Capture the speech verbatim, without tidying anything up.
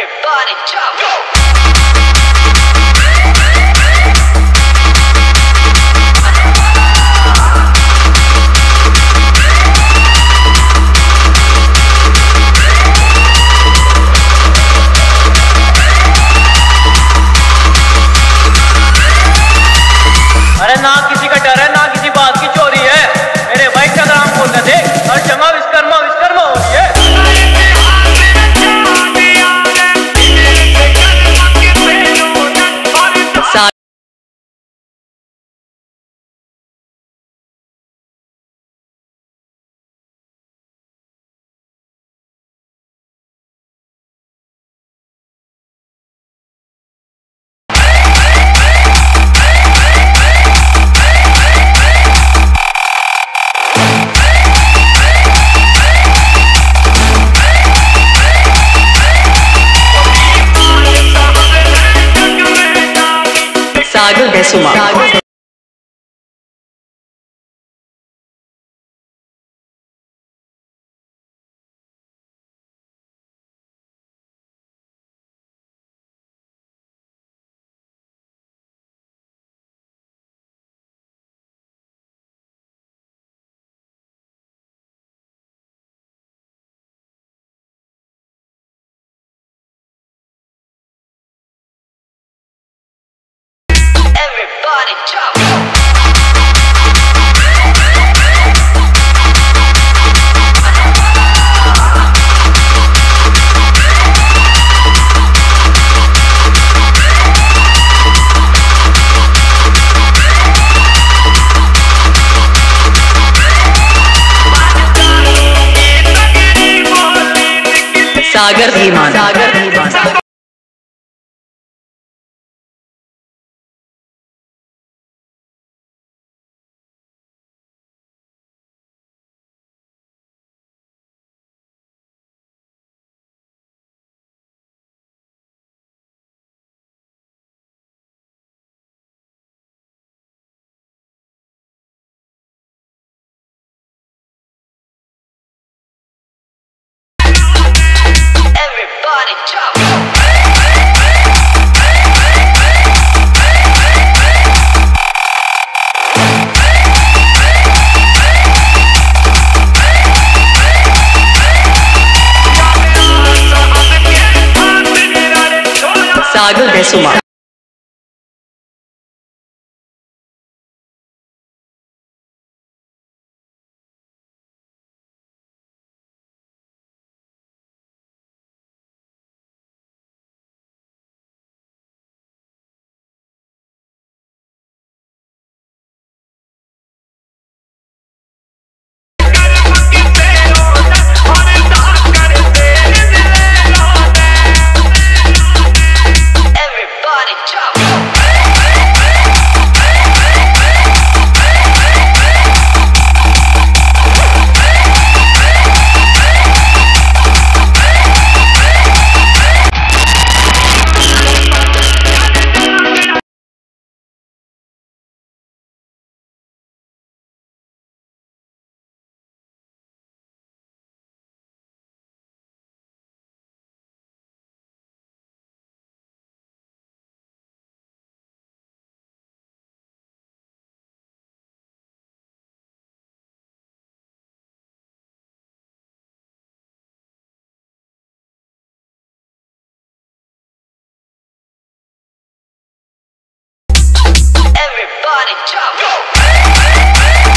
Everybody jump. Go. अरे ना किसी का डर है ना किसी बात की चोरी है। मेरे भाई संग्राम बोलते थे हर जगह विश्वकर्मा विश्वकर्मा हो रही है। Sagar Besuma. Everybody jump. Sagar Dhiman. Sagar Dhiman. Everybody jump. Sagar Besuma. Everybody jump. Everybody jump. Go.